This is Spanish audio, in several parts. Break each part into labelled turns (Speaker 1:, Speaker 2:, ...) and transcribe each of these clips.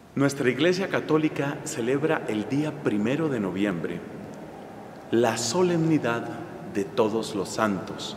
Speaker 1: Nuestra Iglesia Católica celebra el día 1 de noviembre la solemnidad de todos los santos.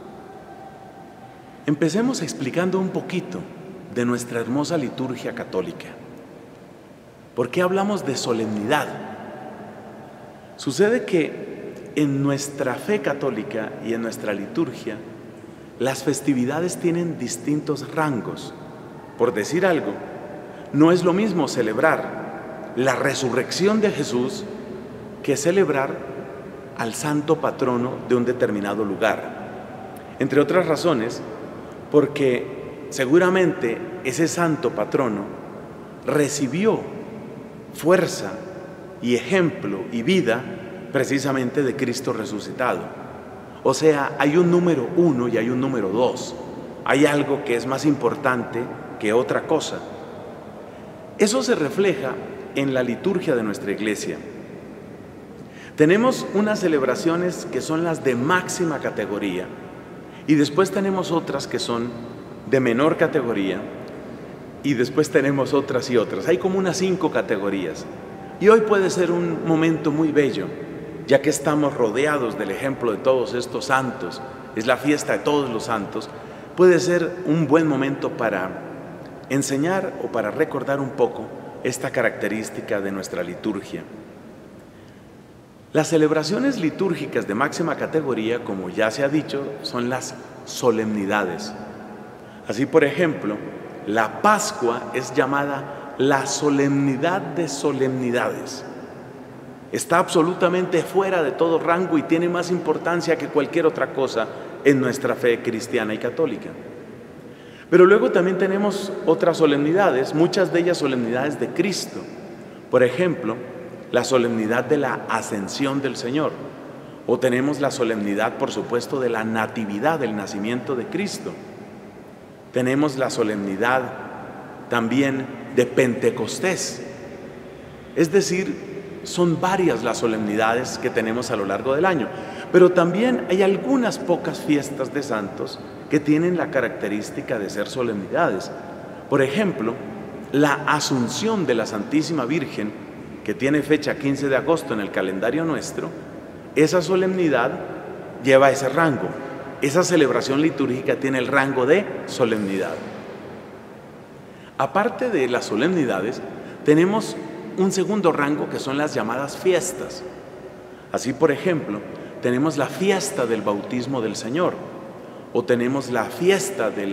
Speaker 1: Empecemos explicando un poquito de nuestra hermosa liturgia católica. ¿Por qué hablamos de solemnidad? Sucede que en nuestra fe católica y en nuestra liturgia, las festividades tienen distintos rangos. Por decir algo, no es lo mismo celebrar la resurrección de Jesús que celebrar al santo patrono de un determinado lugar. Entre otras razones, porque seguramente ese santo patrono recibió fuerza y ejemplo y vida precisamente de Cristo resucitado. O sea, hay un número 1 y hay un número 2. Hay algo que es más importante que otra cosa. Eso se refleja en la liturgia de nuestra iglesia. Tenemos unas celebraciones que son las de máxima categoría y después tenemos otras que son de menor categoría y después tenemos otras y otras. Hay como unas 5 categorías. Y hoy puede ser un momento muy bello, ya que estamos rodeados del ejemplo de todos estos santos. Es la fiesta de todos los santos. Puede ser un buen momento para enseñar o para recordar un poco esta característica de nuestra liturgia. Las celebraciones litúrgicas de máxima categoría, como ya se ha dicho, son las solemnidades. Así, por ejemplo, la Pascua es llamada la solemnidad de solemnidades. Está absolutamente fuera de todo rango y tiene más importancia que cualquier otra cosa en nuestra fe cristiana y católica. Pero luego también tenemos otras solemnidades, muchas de ellas solemnidades de Cristo. Por ejemplo, la solemnidad de la ascensión del Señor. O tenemos la solemnidad, por supuesto, de la natividad, del nacimiento de Cristo. Tenemos la solemnidad también de Pentecostés. Es decir, son varias las solemnidades que tenemos a lo largo del año. Pero también hay algunas pocas fiestas de santos que tienen la característica de ser solemnidades. Por ejemplo, la Asunción de la Santísima Virgen, que tiene fecha 15 de agosto en el calendario nuestro, esa solemnidad lleva ese rango. Esa celebración litúrgica tiene el rango de solemnidad. Aparte de las solemnidades, tenemos un segundo rango que son las llamadas fiestas. Así, por ejemplo, tenemos la fiesta del bautismo del Señor, o tenemos la fiesta de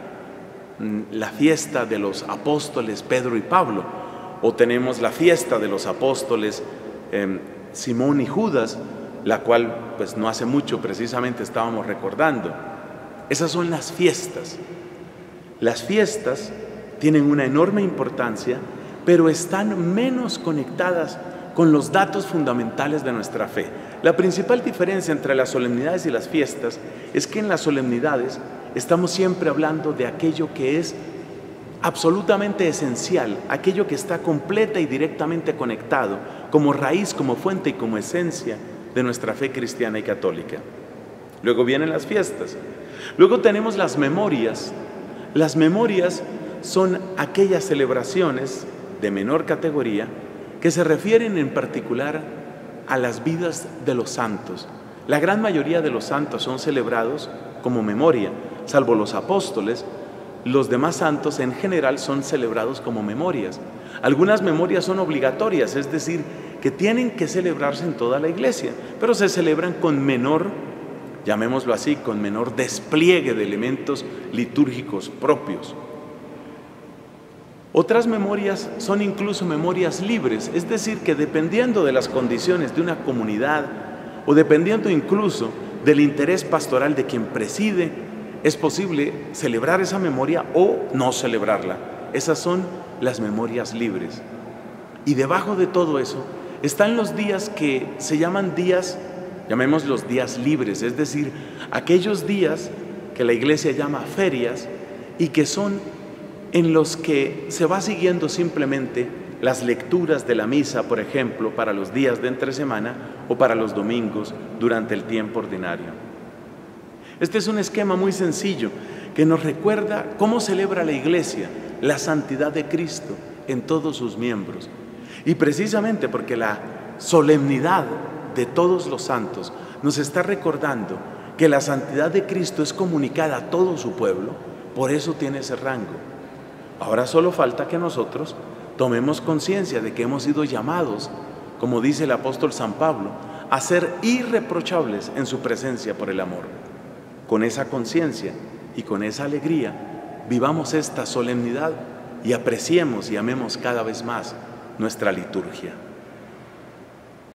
Speaker 1: los apóstoles Pedro y Pablo, o tenemos la fiesta de los apóstoles Simón y Judas, la cual pues no hace mucho precisamente estábamos recordando. Esas son las fiestas. Las fiestas tienen una enorme importancia, pero están menos conectadas con los datos fundamentales de nuestra fe. La principal diferencia entre las solemnidades y las fiestas es que en las solemnidades estamos siempre hablando de aquello que es absolutamente esencial, aquello que está completa y directamente conectado como raíz, como fuente y como esencia de nuestra fe cristiana y católica. Luego vienen las fiestas. Luego tenemos las memorias. Las memorias son aquellas celebraciones de menor categoría que se refieren en particular a las vidas de los santos. La gran mayoría de los santos son celebrados como memoria, salvo los apóstoles. Los demás santos en general son celebrados como memorias. Algunas memorias son obligatorias, es decir, que tienen que celebrarse en toda la iglesia, pero se celebran con menor, llamémoslo así, con menor despliegue de elementos litúrgicos propios. Otras memorias son incluso memorias libres, es decir, que dependiendo de las condiciones de una comunidad o dependiendo incluso del interés pastoral de quien preside, es posible celebrar esa memoria o no celebrarla. Esas son las memorias libres. Y debajo de todo eso están los días que se llaman días, llamémoslos días libres, es decir, aquellos días que la iglesia llama ferias y que son en los que se va siguiendo simplemente las lecturas de la misa, por ejemplo, para los días de entre semana o para los domingos durante el tiempo ordinario. Este es un esquema muy sencillo que nos recuerda cómo celebra la iglesia la santidad de Cristo en todos sus miembros. Y precisamente porque la solemnidad de todos los santos nos está recordando que la santidad de Cristo es comunicada a todo su pueblo, por eso tiene ese rango. Ahora solo falta que nosotros tomemos conciencia de que hemos sido llamados, como dice el apóstol San Pablo, a ser irreprochables en su presencia por el amor. Con esa conciencia y con esa alegría, vivamos esta solemnidad y apreciemos y amemos cada vez más nuestra liturgia.